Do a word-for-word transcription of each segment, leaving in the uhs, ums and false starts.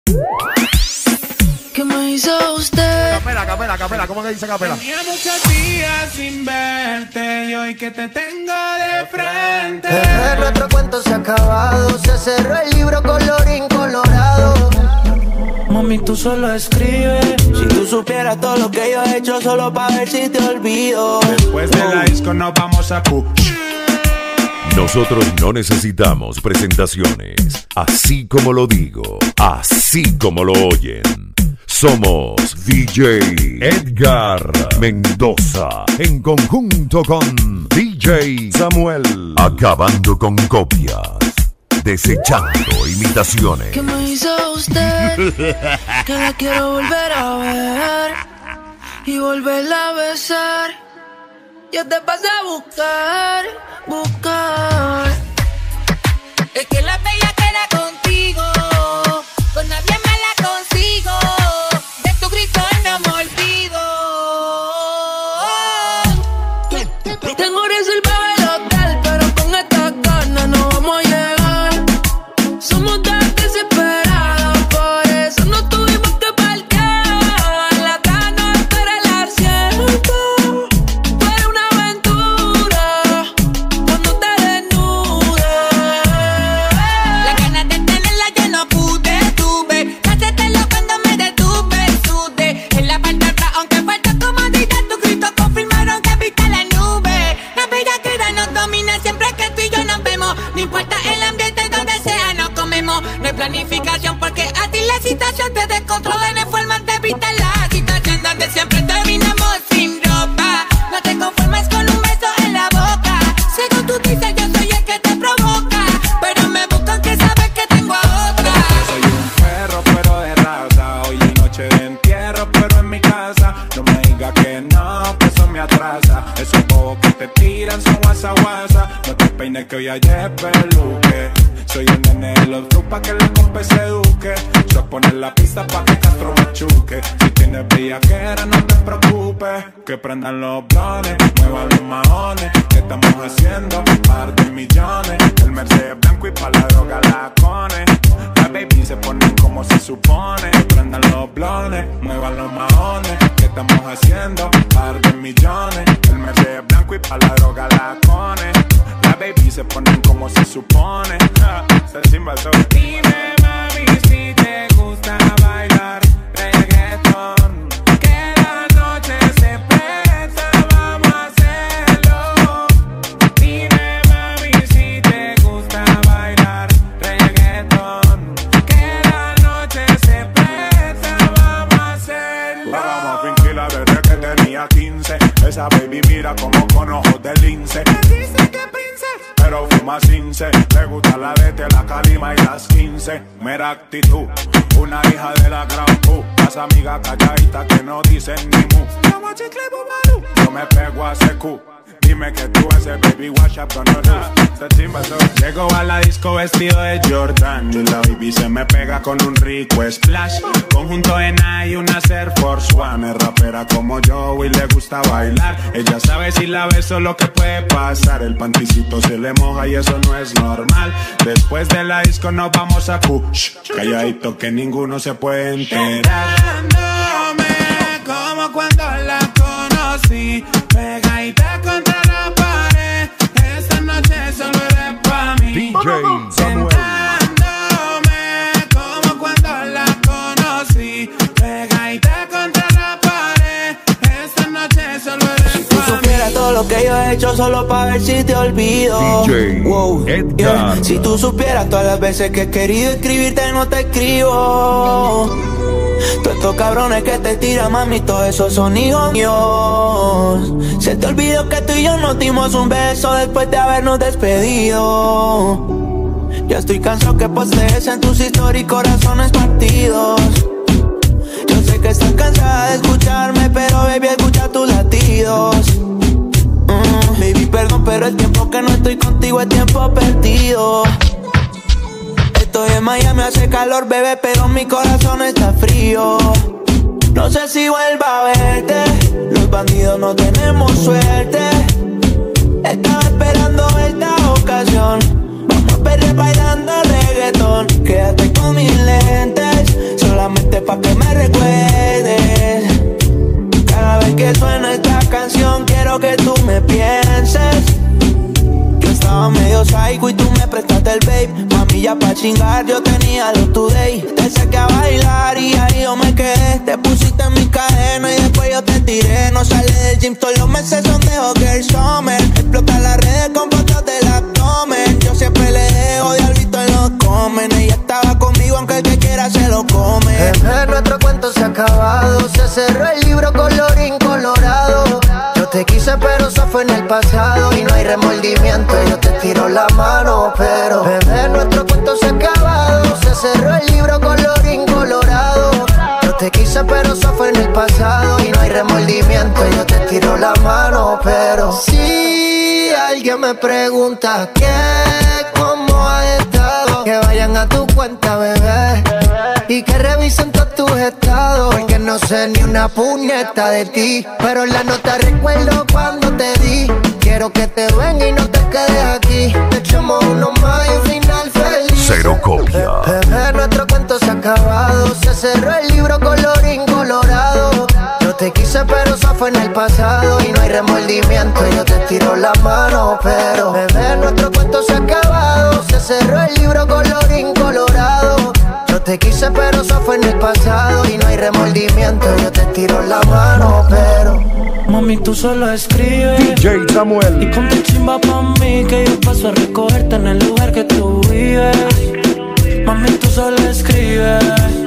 ¿Qué me hizo usted? Capela, capela, capela, ¿cómo que dice capela? Tenía muchos días sin verte y hoy que te tengo de frente. Eh, nuestro cuento se ha acabado, se cerró el libro colorín colorado. Mami, tú solo escribes. Si tú supieras todo lo que yo he hecho solo para ver si te olvido. Después de la disco nos vamos a Q. Nosotros no necesitamos presentaciones. Así como lo digo, así como lo oyen. Somos D J Edgar Mendoza en conjunto con D J Samuel. Acabando con copias, desechando imitaciones. ¿Qué me hizo usted? Que la quiero volver a ver y volverla a besar. Yo te pasé a buscar, buscar. Es que la bella queda contigo, con nadie me la consigo. De tu grito no me olvido. Tengo reservado el hotel, pero con esta gana no vamos a llegar. Somos tan desesperados, por eso no tuvimos que parquear. La gana espera el asiento. Fue una aventura cuando te desnudes. La ganas de tenerla yo no pude, tuve. Hacértelo cuando me detuve, sudé. En la parte de atrás, aunque falta comodidad, tus gritos confirmaron que viste la nube. La bella queda nos domina siempre que tú y yo nos vemos. No importa el ambiente donde sea, nos comemos. No hay planificación porque a ti la situación te descontrola. No hay forma de evitar la situación donde siempre terminamos sin ropa. No te conformes con un beso en la boca. Según tú dices, yo soy el que te provoca. Pero me buscan que sabes que tengo a otra. Soy un perro pero de raza. Hoy es noche de entierro pero en mi casa. No me digas que no, que eso me atrasa. Esos bobos que te tiran son guasa guasa. No te peines que hoy ayer peluque. Soy el nene de los dos pa' que la compa se eduque. Yo poner la pista pa' que Castro machuque. Si tienes bellaquera no te preocupes. Que prendan los blones, muevan los maones. ¿Qué estamos haciendo? Par de millones. El Mercedes blanco y pa' la droga la cone. Las baby se ponen como se supone. Que prendan los blones, muevan los maones. ¿Qué estamos haciendo? Par de millones. El Mercedes blanco y pa' la droga la cone. Las baby se ponen como se supone. Dime mami si te gusta bailar reggaetón. Que la noche se presta, vamos a hacerlo. Dime mami si te gusta bailar reggaetón. Que la noche se presta, vamos a hacerlo. Vamos a fingirla desde que tenía quince. Esa baby mira como con ojos de lince. Me dice que prince, pero fuma cince. Le gusta la de la calima y las quince. Mera actitud, una hija de la gran pu. Las amigas calladitas que no dicen ni mu. Como chicle bubalú, yo me pego a secu. Dime que tú ese baby wash up con los Llego a la disco vestido de Jordan y la baby se me pega con un rico splash. Conjunto en I y una Air Force One. Es rapera como yo y le gusta bailar. Ella sabe si la beso lo que puede pasar. El panticito se le moja y eso no es normal. Después de la disco nos vamos a Q. Calladito que ninguno se puede enterar. Como cuando la conocí, pegadita contra la pared. Esta noche solo eres pa' mí. D J Samuel. Sentándome como cuando la conocí, pegadita contra la pared. Esta noche solo eres Si tú supieras todo lo que yo he hecho solo para ver si te olvido. D J Wow, Edgar. yeah. Si tú supieras todas las veces que he querido escribirte no te escribo. Todos estos cabrones que te tiran, mami, todos esos son hijos míos. Se te olvidó que tú y yo nos dimos un beso después de habernos despedido. Ya estoy cansado que postees en tus historias y corazones partidos. Yo sé que estás cansada de escucharme, pero baby, escucha tus latidos. mm, Baby, perdón, pero el tiempo que no estoy contigo es tiempo perdido. Estoy en Miami, hace calor, bebé, pero mi corazón está frío. No sé si vuelva a verte. Los bandidos no tenemos suerte. Estaba esperando esta ocasión. Vamos a perder bailando reggaetón. Quédate con mis lentes. pa' que me recuerdes. Cada vez que suena esta canción quiero que tú me pienses. Yo estaba medio psycho y tú me prestaste el babe. Mami, ya pa' chingar yo tenía los today. Te saqué a bailar y ahí yo me quedé. Te pusiste en mi cadena y después yo te tiré. No sale del gym, todos los meses son de Hogger Summer. Explota las redes con fotos del abdomen. Yo siempre le dejo diablito en los comen. Ella estaba conmigo aunque el que quiera se lo come. Bebé, nuestro cuento se ha acabado. Se cerró el libro colorín colorado. Yo te quise pero eso fue en el pasado. Y no hay remordimiento, yo te tiro la mano. Pero bebé, nuestro cuento se ha acabado. Se cerró el libro colorín colorado. Yo te quise pero eso fue en el pasado. Y no hay remordimiento, yo te tiro la mano. Pero si alguien me pregunta qué, cómo ha estado, que vayan a tu cuenta, bebé, y que revisen todos tus estados. Porque no sé ni una puñeta de ti, pero en la nota recuerdo cuando te di. Quiero que te venga y no te quedes aquí. Te echamos uno más y un final feliz. Cero copia. Bebé, nuestro cuento se ha acabado. Se cerró el libro colorín colorado. Yo te quise pero eso fue en el pasado. Y no hay remordimiento, yo te tiro la mano. Pero bebé, nuestro cuento se ha acabado. Se cerró el libro colorín colorado. Yo te quise pero eso fue en el pasado. Y no hay remordimiento, yo te tiro la mano. Pero mami, tú solo escribes D J Samuel. y ponte chimba pa' mí, que yo paso a recogerte en el lugar que tú vives. Mami, tú solo escribes,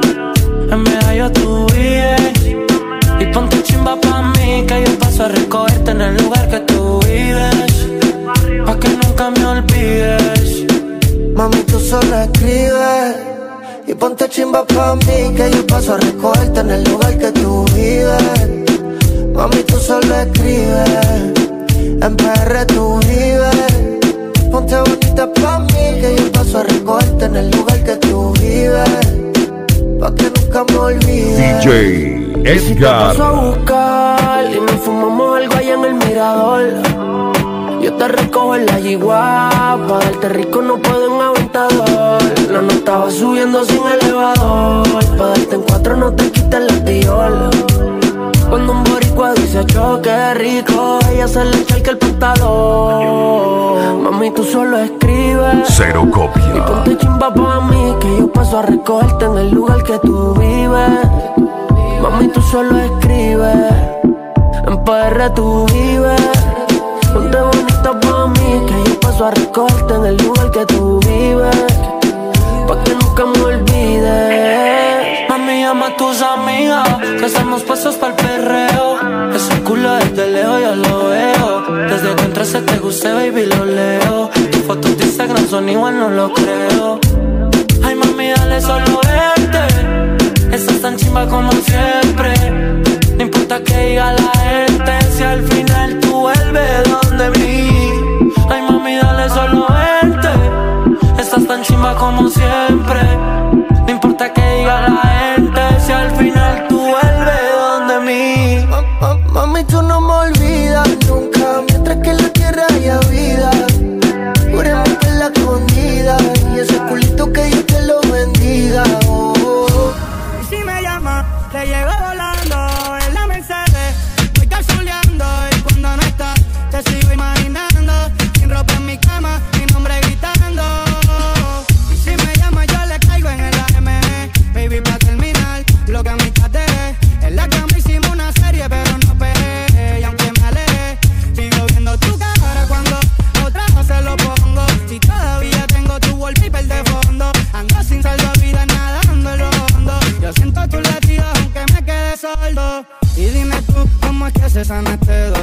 en medallo tú vives. Y ponte chimba pa' mí, que yo paso a recogerte en el lugar que tú vives, pa' que nunca me olvides. mami, tú solo escribes y ponte chimba pa' mí, que yo paso a recogerte en el lugar que tú vives. Mami, tú solo escribes, en P R tú vives. Ponte bonita pa' mí, que yo paso a recogerte en el lugar que tú vives, pa' que nunca me olvides. D J Edgar. Paso a buscar y nos fumamos algo allá en el mirador. Yo te recojo en la yigua, pa' darte rico no puedo en aventador. La nota va subiendo sin elevador, pa' darte en cuatro no te quites la tiola. Cuando un boricua dice choque rico, ella se le echa el pantalón. Mami, tú solo escribes, Cero y copia. ponte chimba pa' mí, que yo paso a recogerte en el lugar que tú vives. Mami, tú solo escribes, en P R tú vives. Ponte bonita pa' mí, que yo paso a recogerte en el lugar que tú vives, pa' que nunca me olvides. Mami, llama a tus amigas, que hacemos pasos pa'l perreo. Ese culo desde lejos yo lo veo. Desde que entraste te gusté, baby, lo leo. Tus fotos de Instagram son igual, no lo creo. Ay, mami, dale solo verte. Estás tan chimba como siempre. No importa que diga la gente, si al final tú vuelves donde mí. Ay, mami, dale solo verte. Estás tan chimba como siempre. No importa que diga la gente, si al final tú vuelves donde mí. Ma- ma- Mami, tú no me olvidas nunca, mientras que en la tierra haya vida. Juremos que en la escondida, y ese culito que Dios te lo bendiga. Oh, oh. Y si me llama, te llego volando en la Mercedes. Voy calzuleando y cuando no estás, te sigo imaginando. Sin ropa en mi cama, mi nombre gritando. Y si me llama, yo le caigo en el A M G. Baby, pa' terminar, lo que a mí te dejé. En la cama hicimos una serie, pero no pegué. Y aunque me alejé, sigo viendo tu cara cuando otra vez se lo pongo. Si todavía tengo tu wallpaper de fondo, ando sin salvavidas nadando en lo hondo. Yo siento tus latidos aunque me quede sordo. Y dime tú, ¿cómo es que se sana este dolor?